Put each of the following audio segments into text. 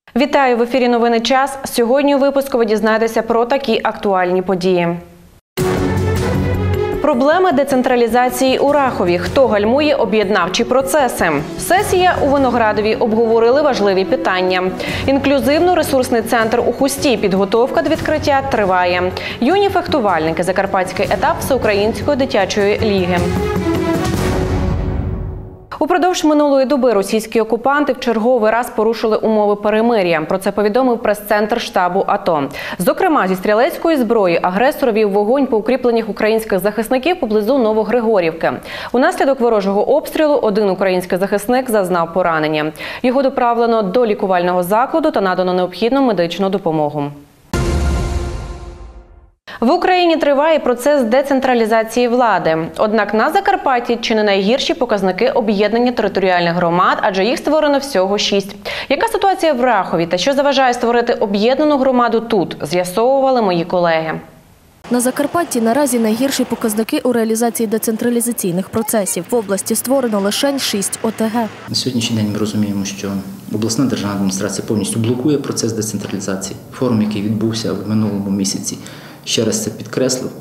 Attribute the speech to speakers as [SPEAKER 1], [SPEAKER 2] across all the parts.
[SPEAKER 1] Вітаю! В ефірі «Новини час». Сьогодні у випуску ви дізнаєтеся про такі актуальні події. Проблеми децентралізації у Рахові. Хто гальмує об'єднавчі процеси? Сесія у Виноградові. Обговорили важливі питання. Інклюзивно-ресурсний центр у Хусті. Підготовка до відкриття триває. Юні фехтувальники. Закарпатський етап Всеукраїнської дитячої ліги. Упродовж минулої доби російські окупанти в черговий раз порушили умови перемир'я. Про це повідомив прес-центр штабу АТО. Зокрема, зі стрілецької зброї агресор вів вогонь по укріпленнях українських захисників поблизу Новогригорівки. Унаслідок ворожого обстрілу один український захисник зазнав поранення. Його доправлено до лікувального закладу та надано необхідну медичну допомогу. В Україні триває процес децентралізації влади. Однак на Закарпатті чи не найгірші показники об'єднання територіальних громад, адже їх створено всього 6. Яка ситуація в Рахові та що заважає створити об'єднану громаду тут, з'ясовували мої колеги.
[SPEAKER 2] На Закарпатті наразі найгірші показники у реалізації децентралізаційних процесів. В області створено лише 6 ОТГ.
[SPEAKER 3] На сьогоднішній день ми розуміємо, що обласна державна адміністрація повністю блокує процес децентралізації. Форум, який відбувся в минулому місяці, ще раз це підкреслив.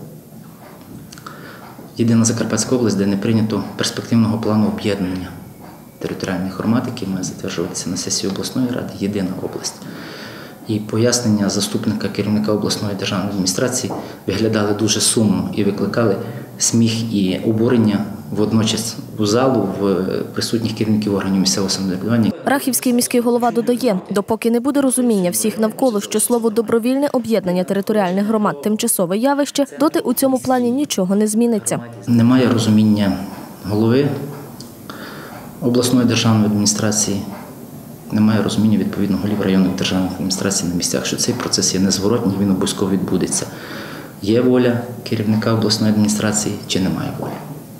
[SPEAKER 3] Єдина Закарпатська область, де не прийнято перспективного плану об'єднання територіальних громад, який має затверджуватися на сесії обласної ради, єдина область. І пояснення заступника керівника обласної державної адміністрації виглядали дуже сумно і викликали сміх і обурення водночас у залу, в присутніх керівників органів місцевого самоврядування.
[SPEAKER 2] Рахівський міський голова додає, допоки не буде розуміння всіх навколо, що слово «добровільне об'єднання територіальних громад» – тимчасове явище, доти у цьому плані нічого не зміниться.
[SPEAKER 3] Немає розуміння голови обласної державної адміністрації, немає розуміння відповідно голів районних державних адміністрацій на місцях, що цей процес є незворотній, він обов'язково відбудеться. Є воля керівника обласної адміністрації чи немає волі.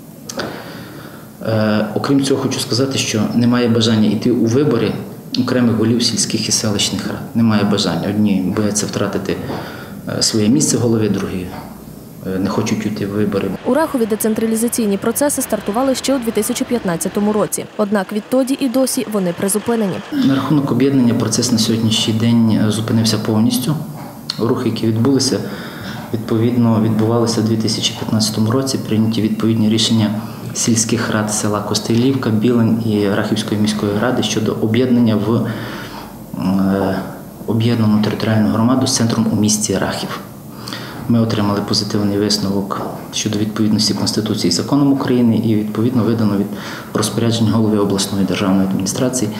[SPEAKER 3] Окрім цього, хочу сказати, що немає бажання йти у вибори окремих голів сільських і селищних рад. Немає бажання. Одні бояться втратити своє місце голови, другі не хочуть йти в вибори.
[SPEAKER 2] У Рахові децентралізаційні процеси стартували ще у 2015 році. Однак відтоді і досі вони призупинені.
[SPEAKER 3] На рахунок об'єднання процес на сьогоднішній день зупинився повністю. Рухи, які відбулися, відповідно відбувалися у 2015 році. Прийняті відповідні рішення сільських рад села Костелівка, Білень і Рахівської міської ради щодо об'єднання в об'єднану територіальну громаду з центром у місті Рахів. Ми отримали позитивний висновок щодо відповідності Конституції і законам України і відповідно видано від розпорядження голови обласної державної адміністрації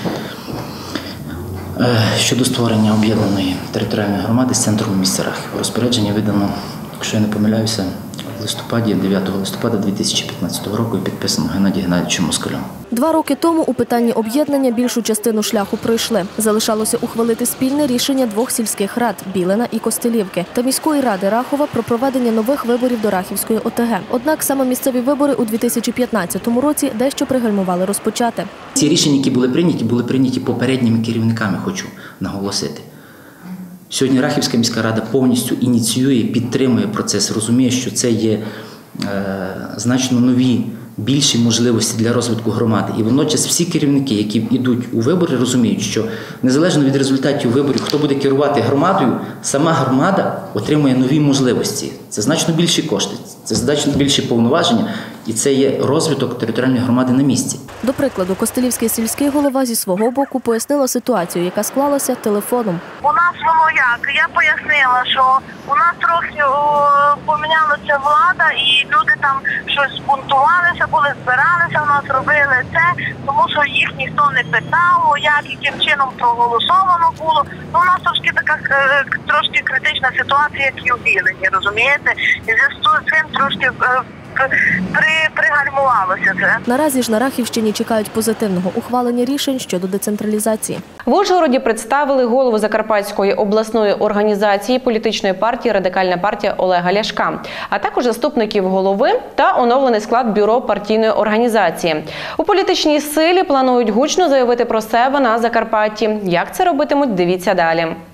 [SPEAKER 3] щодо створення об'єднаної територіальної громади з центром у місті Рахів. Розпорядження видано, якщо я не помиляюся, в листопаді, 9 листопада 2015 року і підписано Геннадієм Геннадійовичем Москалем.
[SPEAKER 2] 2 роки тому у питанні об'єднання більшу частину шляху пройшли. Залишалося ухвалити спільне рішення 2 сільських рад – Білина і Костелівки, та міської ради Рахова про проведення нових виборів до Рахівської ОТГ. Однак саме місцеві вибори у 2015 році дещо пригальмували розпочати.
[SPEAKER 3] Ці рішення, які були прийняті попередніми керівниками, хочу наголосити. Сьогодні Рахівська міська рада повністю ініціює, підтримує процес, розуміє, що це є значно нові, більші можливості для розвитку громади. І водночас всі керівники, які йдуть у вибори, розуміють, що незалежно від результатів виборів, хто буде керувати громадою, сама громада отримує нові можливості. Це значно більші кошти, це значно більші повноваження і це є розвиток територіальної громади на місці.
[SPEAKER 2] До прикладу, Костелівський сільський голова зі свого боку пояснила ситуацію, яка склалася телефоном.
[SPEAKER 4] У нас воно як? Я пояснила, що у нас трохи помінялася влада і люди там щось бунтувалися, збиралися, у нас робили це, тому що їх ніхто не питав, як і яким чином проголосовано було. Ну, у нас трошки критична ситуація, як і у Білені, розумієте? І зв'язку з цим трошки пригальмувалося це.
[SPEAKER 2] Наразі ж на Рахівщині чекають позитивного ухвалення рішень щодо децентралізації.
[SPEAKER 1] В Ужгороді представили голову Закарпатської обласної організації політичної партії «Радикальна партія» Олега Ляшка, а також заступників голови та оновлений склад бюро партійної організації. У політичній силі планують гучно заявити про себе на Закарпатті. Як це робитимуть, дивіться далі.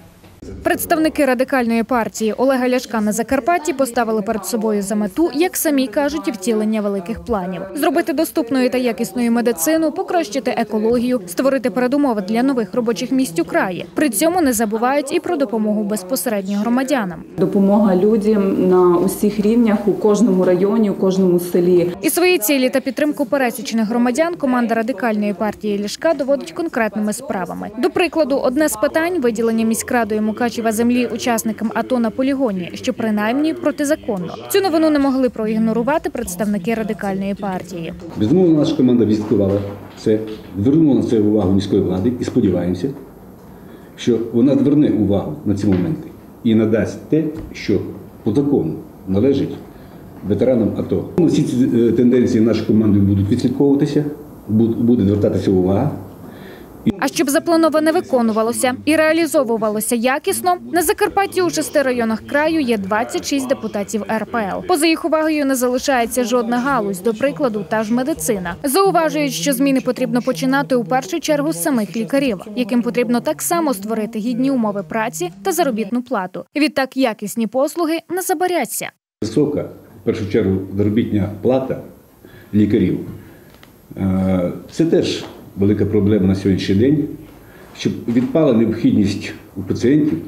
[SPEAKER 5] Представники Радикальної партії Олега Ляшка на Закарпатті поставили перед собою за мету, як самі кажуть, втілення великих планів. Зробити доступною та якісною медицину, покращити екологію, створити передумови для нових робочих місць у краї. При цьому не забувають і про допомогу безпосередньо громадянам.
[SPEAKER 6] Допомога людям на усіх рівнях, у кожному районі, у кожному селі.
[SPEAKER 5] І свої цілі та підтримку пересічних громадян команда Радикальної партії Ляшка доводить конкретними справами. До прикладу, одне з питань – виділення міськрадою Мукачева землі учасникам АТО на полігоні, що принаймні протизаконно. Цю новину не могли проігнорувати представники Радикальної партії.
[SPEAKER 7] Безумовно, наша команда відслідкувала це, звернула на це увагу міської влади і сподіваємося, що вона зверне увагу на ці моменти і надасть те, що по закону належить ветеранам АТО. Всі ці тенденції нашою командою будуть відслідковуватися, буде звертатися увага.
[SPEAKER 5] А щоб заплановане виконувалося і реалізовувалося якісно, на Закарпатті у 6 районах краю є 26 депутатів РПЛ. Поза їх увагою не залишається жодна галузь, до прикладу, та ж медицина. Зауважують, що зміни потрібно починати у першу чергу з самих лікарів, яким потрібно так само створити гідні умови праці та заробітну плату. Відтак якісні послуги не забаряться.
[SPEAKER 7] Висока, в першу чергу, заробітна плата лікарів – це теж велика проблема на сьогоднішній день, щоб відпала необхідність у пацієнтів,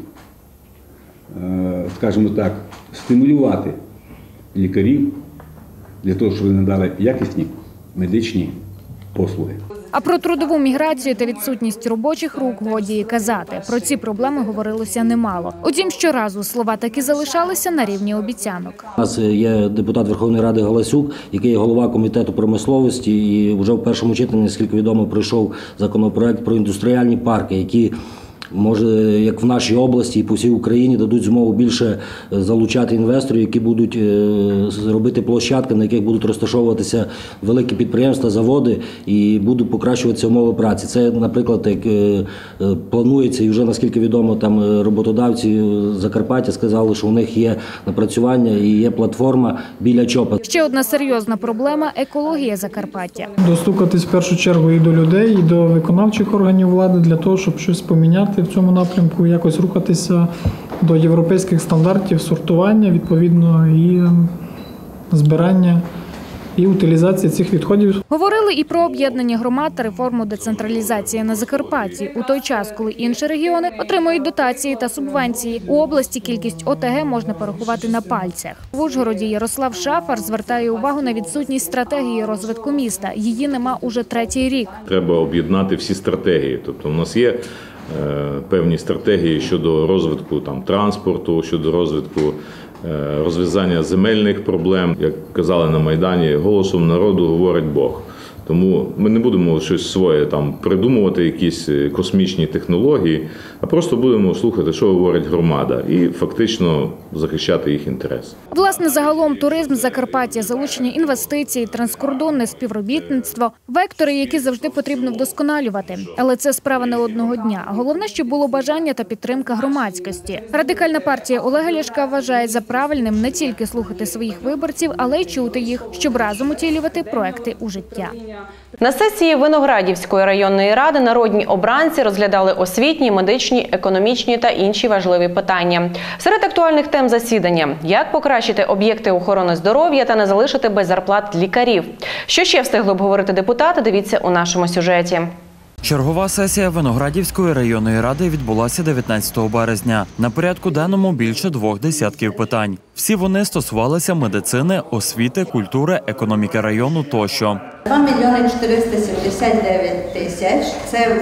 [SPEAKER 7] скажімо так, стимулювати лікарів для того, щоб вони надали якісні медичні послуги.
[SPEAKER 5] А про трудову міграцію та відсутність робочих рук годі і казати. Про ці проблеми говорилося немало. Утім, щоразу слова таки залишалися на рівні обіцянок.
[SPEAKER 8] У нас є депутат Верховної Ради Галасюк, який є голова комітету промисловості, і вже в першому читанні, наскільки відомо, пройшов законопроект про індустріальні парки, які, може, як в нашій області і по всій Україні, дадуть змогу більше залучати інвесторів, які будуть робити площадки, на яких будуть розташовуватися великі підприємства, заводи і будуть покращуватися умови праці. Це, наприклад, як планується, і вже, наскільки відомо, там роботодавці Закарпаття сказали, що у них є напрацювання і є платформа біля ЧОПа.
[SPEAKER 5] Ще одна серйозна проблема – екологія Закарпаття.
[SPEAKER 9] Достукатись в першу чергу і до людей, і до виконавчих органів влади для того, щоб щось поміняти в цьому напрямку, якось рухатися до європейських стандартів сортування, відповідно, і збирання, і утилізації цих відходів.
[SPEAKER 5] Говорили і про об'єднання громад та реформу децентралізації на Закарпатті. У той час, коли інші регіони отримують дотації та субвенції, у області кількість ОТГ можна порахувати на пальцях. В Ужгороді Ярослав Шафар звертає увагу на відсутність стратегії розвитку міста. Її нема уже 3-й рік.
[SPEAKER 10] Треба об'єднати всі стратегії. Тобто у нас є певні стратегії щодо розвитку транспорту, щодо розвитку розв'язання земельних проблем. Як казали на Майдані, голосом народу говорить Бог. Тому ми не будемо щось своє придумувати, якісь космічні технології, а просто будемо слухати, що говорить громада, і фактично захищати їх інтерес.
[SPEAKER 5] Власне, загалом туризм Закарпаття, залучення інвестицій, транскордонне співробітництво – вектори, які завжди потрібно вдосконалювати. Але це справа не одного дня. Головне, щоб було бажання та підтримка громадськості. Радикальна партія Олега Ляшка вважає за правильним не тільки слухати своїх виборців, але й чути їх, щоб разом утілювати проекти у життя.
[SPEAKER 1] На сесії Виноградівської районної ради народні обранці розглядали освітні, медичні, економічні та інші важливі питання. Серед актуальних тем засідання – як покращити об'єкти охорони здоров'я та не залишити без зарплат лікарів. Що ще встигли обговорити депутати, дивіться у нашому сюжеті.
[SPEAKER 11] Чергова сесія Виноградівської районної ради відбулася 19 березня. На порядку денному більше 2 десятків питань. Всі вони стосувалися медицини, освіти, культури, економіки району тощо.
[SPEAKER 12] 2 мільйони 479 тисяч – це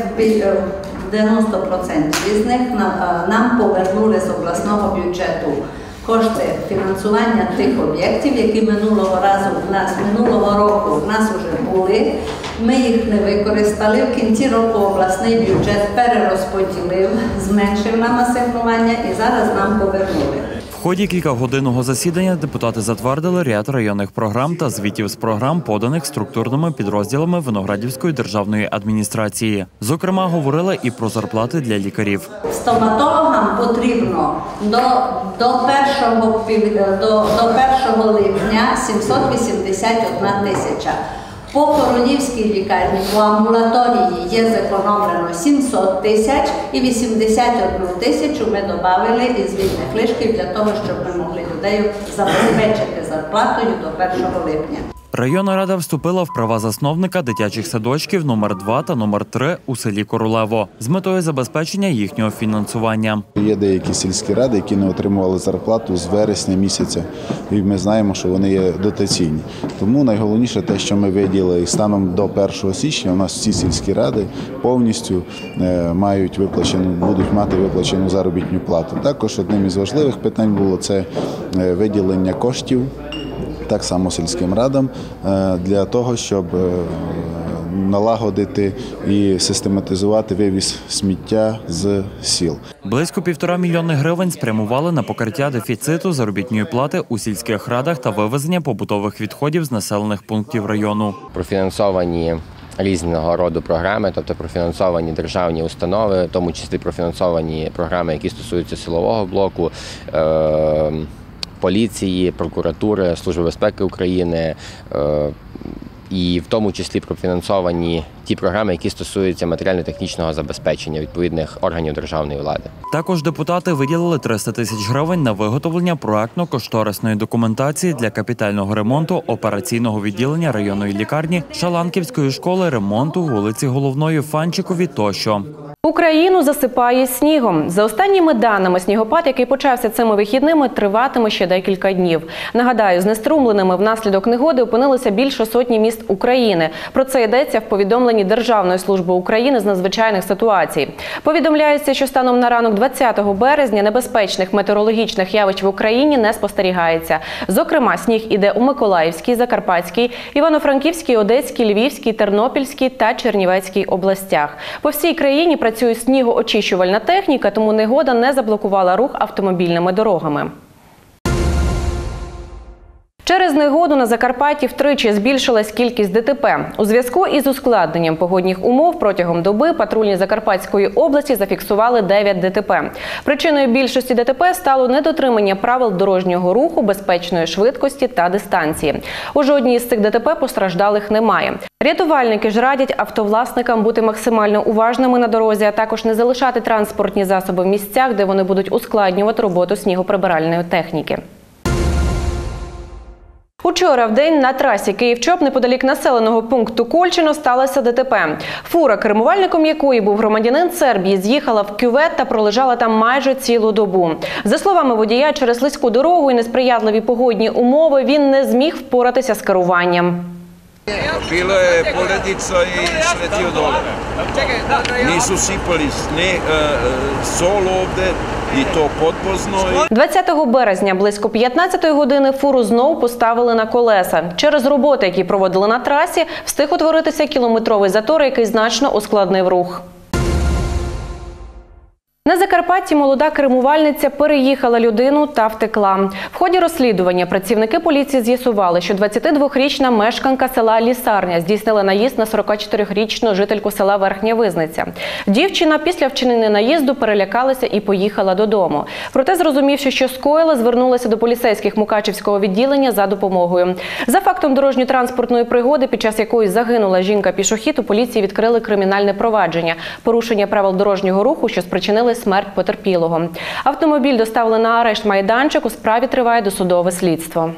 [SPEAKER 12] 90% з них нам повернули з обласного бюджету кошти фінансування тих об'єктів, які минулого року в нас вже були. Ми їх не використали. В кінці року обласний бюджет перерозподілив, зменшив нам асигнування і зараз нам повернули.
[SPEAKER 11] В ході кількагодинного засідання депутати затвердили ряд районних програм та звітів з програм, поданих структурними підрозділами Виноградівської державної адміністрації. Зокрема, говорили і про зарплати для лікарів.
[SPEAKER 12] Стоматологам потрібно до 1 липня 781 тисяча. По Коронівській лікарні, по амбулаторії є зекономлено 700 тисяч і 81 тисячу ми додали із вільних лишків для того, щоб ми могли людей забезпечити зарплатою до 1 липня.
[SPEAKER 11] Районна рада вступила в права засновника дитячих садочків номер 2 та номер 3 у селі Королево з метою забезпечення їхнього фінансування.
[SPEAKER 13] Є деякі сільські ради, які не отримували зарплату з вересня місяця, і ми знаємо, що вони є дотаційні. Тому найголовніше те, що ми виділили, і станом до 1 січня у нас всі сільські ради повністю будуть мати виплачену заробітну плату. Також одним із важливих питань було це виділення коштів, так само сільським радам, для того, щоб налагодити і систематизувати вивіз сміття з сіл.
[SPEAKER 11] Близько 1,5 мільйони гривень спрямували на покриття дефіциту заробітної плати у сільських радах та вивезення побутових відходів з населених пунктів району.
[SPEAKER 14] Профінансовані різного роду програми, тобто профінансовані державні установи, в тому числі профінансовані програми, які стосуються силового блоку, поліції, прокуратури, Служби безпеки України, і в тому числі профінансовані ті програми, які стосуються матеріально-технічного забезпечення відповідних органів державної влади.
[SPEAKER 11] Також депутати виділили 300 тисяч гривень на виготовлення проектно-кошторисної документації для капітального ремонту операційного відділення районної лікарні, Шаланківської школи, ремонту вулиці Головної, Фанчикові тощо.
[SPEAKER 1] Україну засипає снігом. За останніми даними, снігопад, який почався цими вихідними, триватиме ще декілька днів. Нагадаю, знеструмленими внаслідок негоди опинилися більше сотні міст України. Про це йдеться в повідомленні Державної служби України з надзвичайних ситуацій. Повідомляється, що станом на ранок 20 березня небезпечних метеорологічних явищ в Україні не спостерігається. Зокрема, сніг іде у Миколаївській, Закарпатській, Івано-Франківській, Одеській, Львівській, Тернопільській та Чернівецькій областях. По всій країні працює снігоочищувальна техніка, тому негода не заблокувала рух автомобільними дорогами. Через негоду на Закарпатті втричі збільшилась кількість ДТП. У зв'язку із ускладненням погодних умов протягом доби патрульні Закарпатської області зафіксували 9 ДТП. Причиною більшості ДТП стало недотримання правил дорожнього руху, безпечної швидкості та дистанції. У жодній з цих ДТП постраждалих немає. Рятувальники ж радять автовласникам бути максимально уважними на дорозі, а також не залишати транспортні засоби в місцях, де вони будуть ускладнювати роботу снігоприбиральної техніки. Учора вдень на трасі Київ-Чоп неподалік населеного пункту Кольчино сталося ДТП. Фура, кермувальником якої був громадянин Сербії, з'їхала в кювет та пролежала там майже цілу добу. За словами водія, через слизьку дорогу і несприятливі погодні умови він не зміг впоратися з керуванням.
[SPEAKER 15] Bilo je poledica i sletio dole. Nisu sipali sol ovde i to podvozno.
[SPEAKER 1] 20 березня близько 15-ї години фуру знову поставили на колеса. Через роботи, які проводили на трасі, встиг утворитися кілометровий затор, який значно ускладнив рух. На Закарпатті молода кермувальниця переїхала людину та втекла. В ході розслідування працівники поліції з'ясували, що 22-річна мешканка села Лісарня здійснила наїзд на 44-річну жительку села Верхня Визниця. Дівчина після вчинення наїзду перелякалася і поїхала додому. Проте, зрозумівши, що скоїла, звернулася до поліцейських Мукачівського відділення за допомогою. За фактом дорожньо-транспортної пригоди, під час якої загинула жінка-пішохід, у поліції відкрили кримінальне провадження – порушення правил дорожнього руху, що спричинили смерть потерпілого. Автомобіль доставили на арешт-майданчик, у справі триває досудове слідство.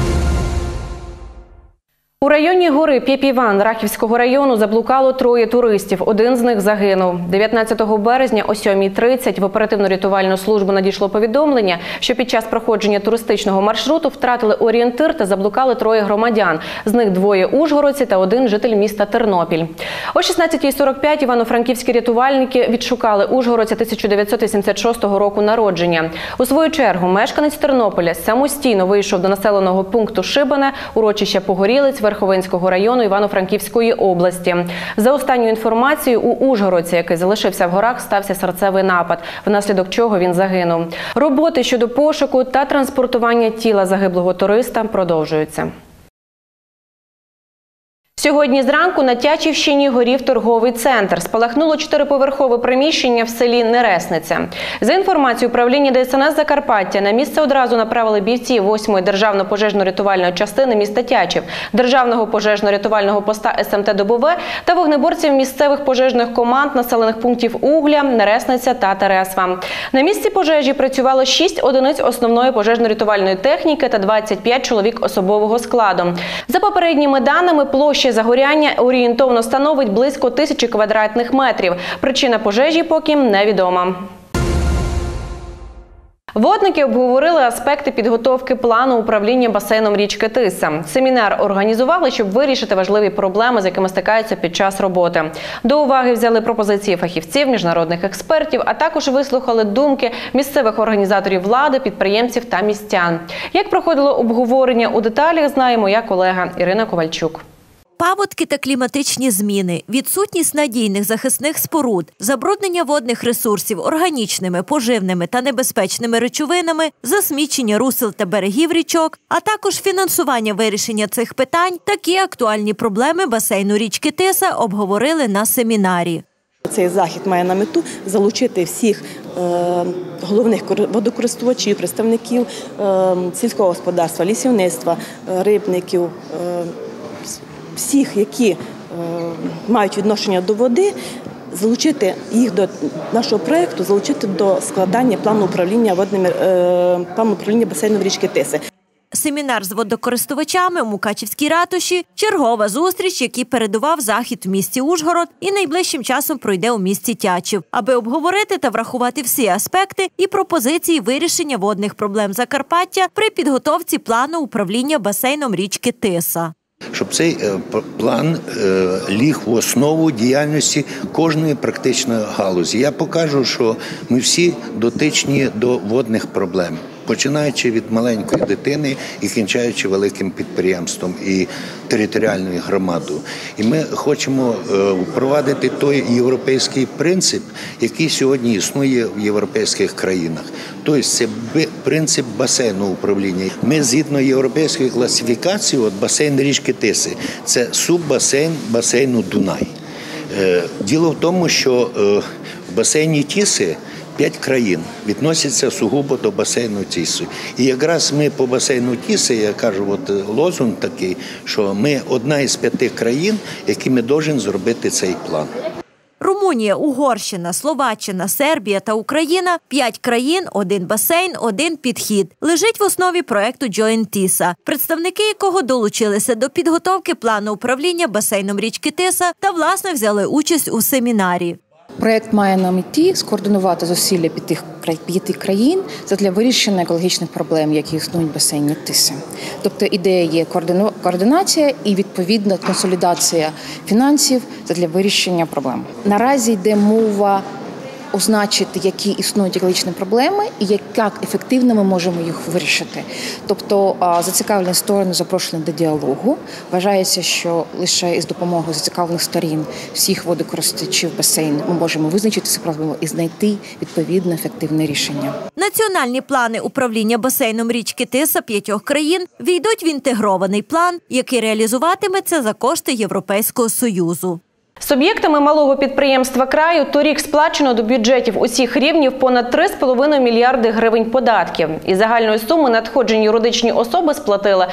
[SPEAKER 1] У районі гори Пєпіван Рахівського району заблукало 3 туристів. Один з них загинув. 19 березня о 7:30 в оперативно-рятувальну службу надійшло повідомлення, що під час проходження туристичного маршруту втратили орієнтир та заблукали 3 громадян. З них 2 ужгородці та 1 житель міста Тернопіль. О 16:45 івано-франківські рятувальники відшукали ужгородця 1986 року народження. У свою чергу мешканець Тернополя самостійно вийшов до населеного пункту Шибане, урочища Погорілець Верховинського району Івано-Франківської області. За останньою інформацією, у ужгородці, який залишився в горах, стався серцевий напад, внаслідок чого він загинув. Роботи щодо пошуку та транспортування тіла загиблого туриста продовжуються. Сьогодні зранку на Тячівщині горів торговий центр. Спалахнуло 4-поверхове приміщення в селі Нересниця. За інформацією управління ДСНС Закарпаття, на місце одразу направили бійці 8-ї державної пожежно-рятувальної частини міста Тячів, державного пожежно-рятувального поста СМТ «Добове» та вогнеборців місцевих пожежних команд населених пунктів Угля, Нересниця та Тересва. На місці пожежі працювало 6 одиниць основної пожежно-рятувальної техніки та 25 чоловік особового складу. За попередніми даними, площа загоряння орієнтовно становить близько 1000 квадратних метрів. Причина пожежі поки невідома. Водники обговорили аспекти підготовки плану управління басейном річки Тиса. Семінар організували, щоб вирішити важливі проблеми, з якими стикаються під час роботи. До уваги взяли пропозиції фахівців, міжнародних експертів, а також вислухали думки місцевих організаторів влади, підприємців та містян. Як проходило обговорення у деталях, знає моя колега Ірина Ковальчук.
[SPEAKER 16] Паводки та кліматичні зміни, відсутність надійних захисних споруд, забруднення водних ресурсів органічними, поживними та небезпечними речовинами, засмічення русел та берегів річок, а також фінансування вирішення цих питань – такі актуальні проблеми басейну річки Тиса обговорили на семінарі.
[SPEAKER 17] Цей захід має на мету залучити всіх головних водокористувачів, представників сільського господарства, лісівництва, рибників, всіх, які мають відношення до води, залучити їх до нашого проєкту, залучити до складання плану управління басейном річки Тиси.
[SPEAKER 16] Семінар з водокористувачами у Мукачівській ратуші – чергова зустріч, який передував захід в місті Ужгород і найближчим часом пройде у місті Тячів, аби обговорити та врахувати всі аспекти і пропозиції вирішення водних проблем Закарпаття при підготовці плану управління басейном річки Тиса.
[SPEAKER 18] Щоб цей план ліг в основу діяльності кожної практичної галузі. Я покажу, що ми всі дотичні до водних проблем, починаючи від маленької дитини і кінчаючи великим підприємством і територіальною громадою. І ми хочемо впровадити той європейський принцип, який сьогодні існує в європейських країнах. Тобто це принцип басейного управління. Ми згідно європейської класифікації, от басейн річки Тиси – це суббасейн басейну Дунай. Діло в тому, що в басейні Тиси 5 країн відносяться сугубо до басейну Тиси. І якраз ми по басейну Тиси, я кажу, от лозунг такий, що ми одна із 5 країн, якими повинні зробити цей план.
[SPEAKER 16] Румунія, Угорщина, Словаччина, Сербія та Україна – 5 країн, 1 басейн, 1 підхід. Лежить в основі проєкту Joint Tisa, представники якого долучилися до підготовки плану управління басейном річки Тиса та, власне, взяли участь у семінарі.
[SPEAKER 19] Проєкт має на меті скоординувати зусилля 5 країн для вирішення екологічних проблем, які існують в басейні Тиси. Тобто ідея є координація і, відповідно, консолідація фінансів для вирішення проблем. Наразі йде мова означити, які існують екологічні проблеми і як ефективно ми можемо їх вирішити. Тобто зацікавлені сторони запрошені до діалогу. Вважається, що лише із допомогою зацікавлених сторін всіх водокористувачів басейну ми можемо визначити ці проблеми і знайти відповідно ефективне рішення.
[SPEAKER 16] Національні плани управління басейном річки Тиса 5 країн війдуть в інтегрований план, який реалізуватиметься за кошти Європейського Союзу.
[SPEAKER 1] Суб'єктами малого підприємства краю торік сплачено до бюджетів усіх рівнів понад 3,5 мільярди гривень податків. Із загальної суми надходжень юридичні особи сплатили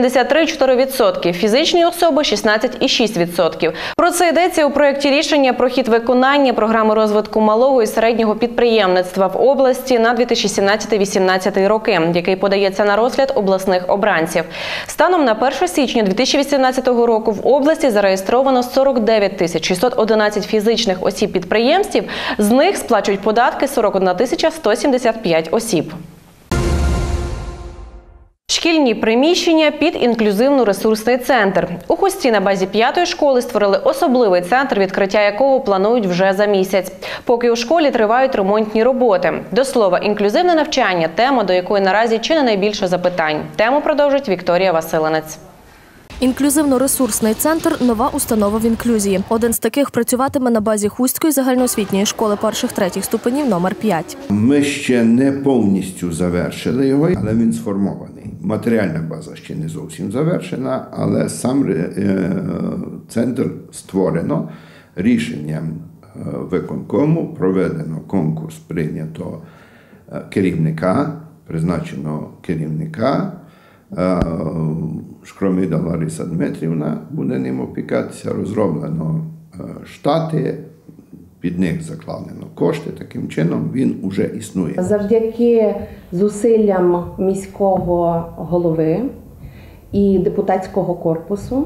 [SPEAKER 1] 83,4%, фізичні особи – 16,6%. Про це йдеться у проєкті рішення про хід виконання програми розвитку малого і середнього підприємництва в області на 2017-2018 роки, який подається на розгляд обласних обранців. Станом на 1 січня 2018 року в області зареєстровано 49 611 фізичних осіб-підприємців, з них сплачують податки 41 175 осіб. Шкільні приміщення під інклюзивно-ресурсний центр. У Хусті на базі 5-ї школи створили особливий центр, відкриття якого планують вже за місяць. Поки у школі тривають ремонтні роботи. До слова, інклюзивне навчання – тема, до якої наразі чи не найбільше запитань. Тему продовжить Вікторія Василенець.
[SPEAKER 2] Інклюзивно-ресурсний центр – нова установа в інклюзії. Один з таких працюватиме на базі Хустської загальноосвітньої школи 1-3 ступенів номер 5.
[SPEAKER 20] Ми ще не повністю завершили його, але він сформований. матеріальна база ще не зовсім завершена, але сам центр створено рішенням виконкому, проведено конкурс, прийнято керівника, призначено керівника, Шкромида Лариса Дмитрівна буде ним опікатися, розроблено штати, під них закладено кошти, таким чином він уже існує.
[SPEAKER 21] Завдяки зусиллям міського голови і депутатського корпусу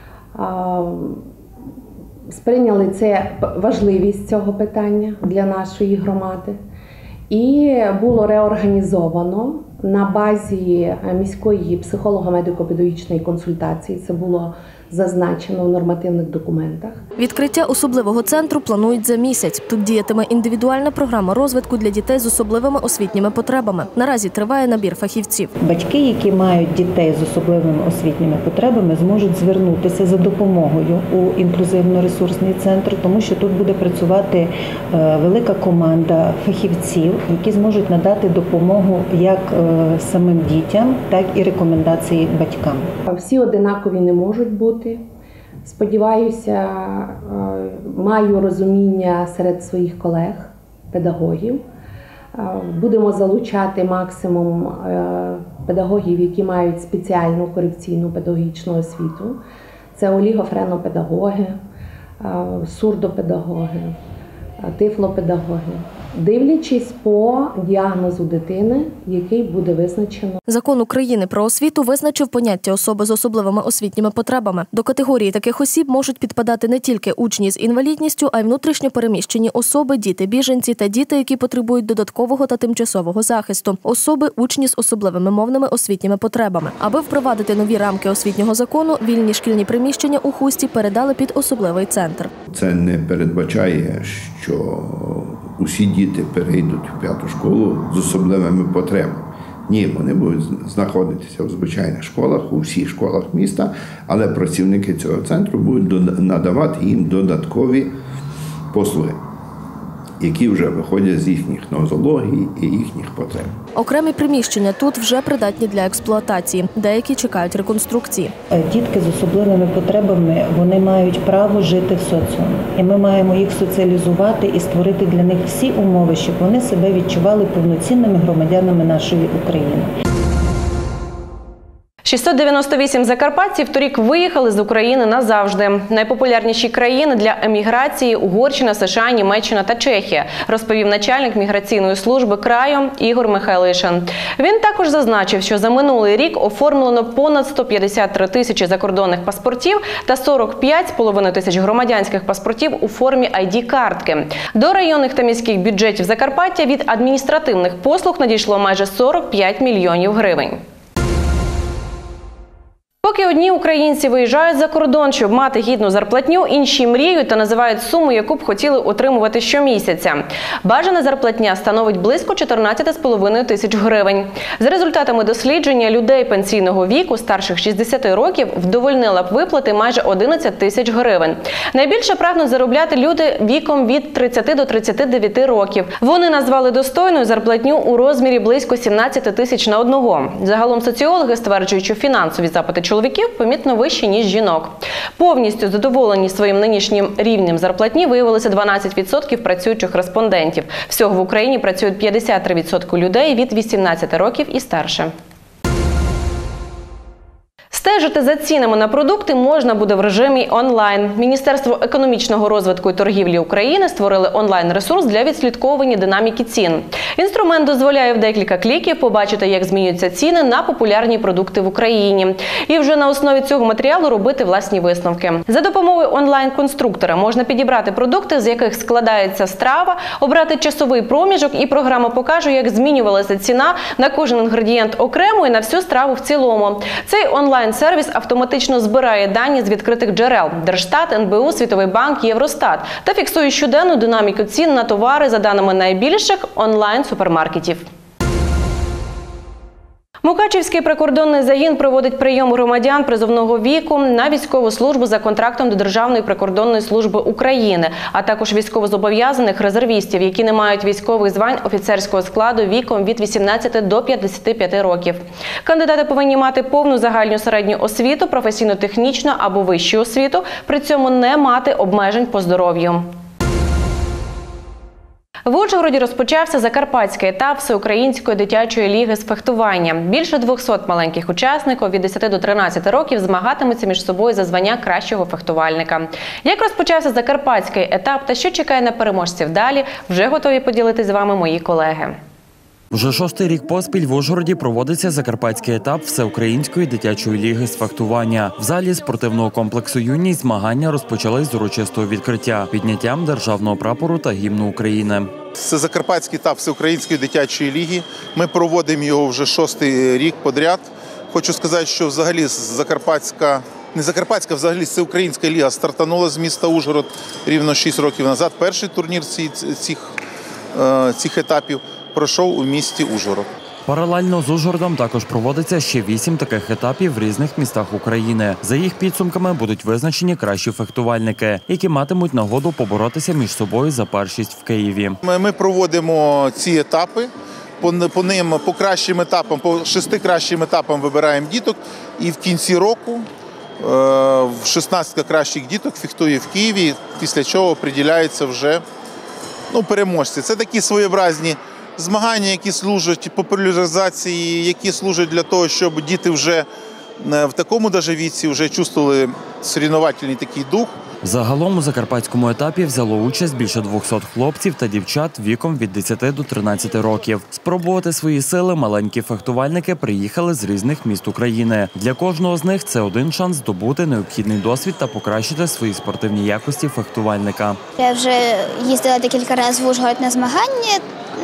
[SPEAKER 21] сприйняли це важливість цього питання для нашої громади і було реорганізовано на базі міської психолого-медико-педагогічної консультації. Це було зазначено в нормативних документах.
[SPEAKER 2] Відкриття особливого центру планують за місяць. Тут діятиме індивідуальна програма розвитку для дітей з особливими освітніми потребами. Наразі триває набір фахівців.
[SPEAKER 22] Батьки, які мають дітей з особливими освітніми потребами, зможуть звернутися за допомогою у інклюзивно-ресурсний центр, тому що тут буде працювати велика команда фахівців, які зможуть надати допомогу як самим дітям, так і рекомендації батькам.
[SPEAKER 21] Всі одинакові не можуть бути. Сподіваюся, маю розуміння серед своїх колег, педагогів. Будемо залучати максимум педагогів, які мають спеціальну корекційну педагогічну освіту. Це олігофренопедагоги, сурдопедагоги, тифлопедагоги. Дивлячись по діагнозу дитини, який буде визначено.
[SPEAKER 2] Закон України про освіту визначив поняття особи з особливими освітніми потребами. До категорії таких осіб можуть підпадати не тільки учні з інвалідністю, а й внутрішньо переміщені особи, діти-біженці та діти, які потребують додаткового та тимчасового захисту, особи, учні з особливими мовними освітніми потребами. Аби впровадити нові рамки освітнього закону, вільні шкільні приміщення у Хусті передали під особливий центр.
[SPEAKER 20] Це не передбачає, що усі діти перейдуть в 5-ту школу з особливими потребами. Ні, вони будуть знаходитися в звичайних школах, у всіх школах міста, але працівники цього центру будуть надавати їм додаткові послуги, які вже виходять з їхніх нозологій і їхніх потреб.
[SPEAKER 2] Окремі приміщення тут вже придатні для експлуатації, деякі чекають реконструкції.
[SPEAKER 22] Дітки з особливими потребами, вони мають право жити в соціумі. І ми маємо їх соціалізувати і створити для них всі умови, щоб вони себе відчували повноцінними громадянами нашої України.
[SPEAKER 1] 698 закарпатців торік виїхали з України назавжди. Найпопулярніші країни для еміграції – Угорщина, США, Німеччина та Чехія, розповів начальник міграційної служби краю Ігор Михайлишин. Він також зазначив, що за минулий рік оформлено понад 153 тисячі закордонних паспортів та 45,5 тисяч громадянських паспортів у формі ID-картки. До районних та міських бюджетів Закарпаття від адміністративних послуг надійшло майже 45 мільйонів гривень. Поки одні українці виїжджають за кордон, щоб мати гідну зарплатню, інші мріють та називають суму, яку б хотіли отримувати щомісяця. Бажана зарплатня становить близько 14,5 тисяч гривень. За результатами дослідження людей пенсійного віку старших 60 років вдовольнила б виплати майже 11 тисяч гривень. Найбільше прагнуть заробляти люди віком від 30 до 39 років. Вони назвали достойною зарплатню у розмірі близько 17 тисяч на одного. Загалом соціологи стверджують, що фінансові запити чоловіків помітно вищі, ніж жінок. Повністю задоволені своїм нинішнім рівнем зарплатні виявилося 12% працюючих респондентів. Всього в Україні працюють 53% людей від 18 років і старше. Стежити за цінами на продукти можна буде в режимі онлайн. Міністерство економічного розвитку і торгівлі України створили онлайн-ресурс для відслідковування динаміки цін. Інструмент дозволяє в декілька кліків побачити, як змінюються ціни на популярні продукти в Україні. І вже на основі цього матеріалу робити власні висновки. За допомогою онлайн-конструктора можна підібрати продукти, з яких складається страва, обрати часовий проміжок, і програма покаже, як змінювалася ціна на кожен інгредієнт окремо і на всю страву в цілому. Цей онлайн-сервіс автоматично збирає дані з відкритих джерел – Держстат, НБУ, Світовий банк, Євростат та фіксує щоденну динаміку цін на товари за даними найбільших онлайн-супермаркетів. Мукачівський прикордонний загін проводить прийом громадян призовного віку на військову службу за контрактом до Державної прикордонної служби України, а також військовозобов'язаних резервістів, які не мають військових звань офіцерського складу віком від 18 до 55 років. Кандидати повинні мати повну загальну середню освіту, професійно-технічну або вищу освіту, при цьому не мати обмежень по здоров'ю. В Ужгороді розпочався закарпатський етап Всеукраїнської дитячої ліги з фехтування. Більше 200 маленьких учасників від 10 до 13 років змагатимуться між собою за звання кращого фехтувальника. Як розпочався закарпатський етап та що чекає на переможців далі, вже готові поділитися з вами мої колеги.
[SPEAKER 11] Вже 6-й рік поспіль в Ужгороді проводиться закарпатський етап Всеукраїнської дитячої ліги з фехтування. В залі спортивного комплексу «Юність» змагання розпочались з урочистого відкриття, підняттям державного прапору та гімну України.
[SPEAKER 3] Це закарпатський етап Всеукраїнської дитячої ліги. Ми проводимо його вже 6-й рік підряд. Хочу сказати, що взагалі взагалі Всеукраїнська ліга стартанула з міста Ужгород рівно 6 років назад. Перший турнір цих етапів пройшов у місті Ужгород.
[SPEAKER 11] Паралельно з Ужгородом також проводиться ще 8 таких етапів в різних містах України. За їх підсумками будуть визначені кращі фехтувальники, які матимуть нагоду поборотися між собою за першість в Києві.
[SPEAKER 3] Ми проводимо ці етапи. По кращим етапам, по 6 кращим етапам вибираємо діток. І в кінці року 16 кращих діток фехтує в Києві, після чого приділяються вже переможці. Це такі своєобразні змагання, які служать популяризації, які служать для того, щоб діти вже в такому віці вже чувствували соревновательний такий дух.
[SPEAKER 11] Загалом у закарпатському етапі взяло участь більше 200 хлопців та дівчат віком від 10 до 13 років. Спробувати свої сили маленькі фехтувальники приїхали з різних міст України. Для кожного з них це один шанс здобути необхідний досвід та покращити свої спортивні якості фехтувальника.
[SPEAKER 4] Я вже їздила декілька разів в Ужгород на змагання.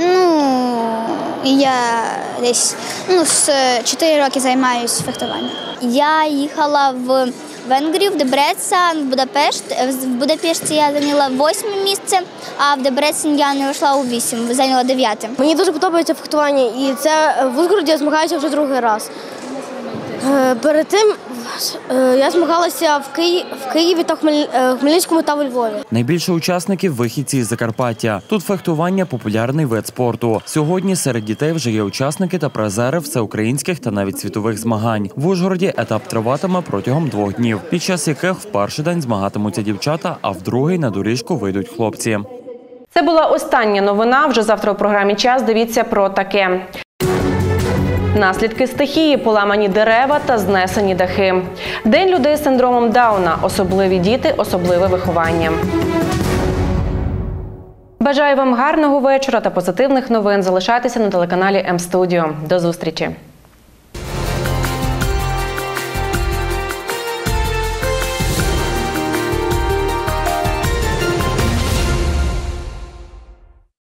[SPEAKER 4] Я десь з 4 роки займаюся фехтуванням. Я їхала в Венгрію, в Дебрецен, в Будапешт. В Будапешті я зайняла 8 місце, а в Дебрецен я не вийшла у 8, зайняла 9.
[SPEAKER 23] Мені дуже подобається фехтування, і це в Ужгороді я змагаюся вже другий раз. Перед тим я змагалася в Києві та Хмельницькому та у Львові.
[SPEAKER 11] Найбільше учасників – вихідці із Закарпаття. Тут фехтування – популярний вид спорту. Сьогодні серед дітей вже є учасники та призери всеукраїнських та навіть світових змагань. В Ужгороді етап триватиме протягом 2 днів, під час яких в перший день змагатимуться дівчата, а в другий на доріжку вийдуть хлопці.
[SPEAKER 1] Це була остання новина. Вже завтра у програмі «Час» дивіться про таке. Наслідки стихії, поламані дерева та знесені дахи. День людей з синдромом Дауна. Особливі діти, особливе виховання. Бажаю вам гарного вечора та позитивних новин. Залишайтеся на телеканалі М-Студіо. До зустрічі!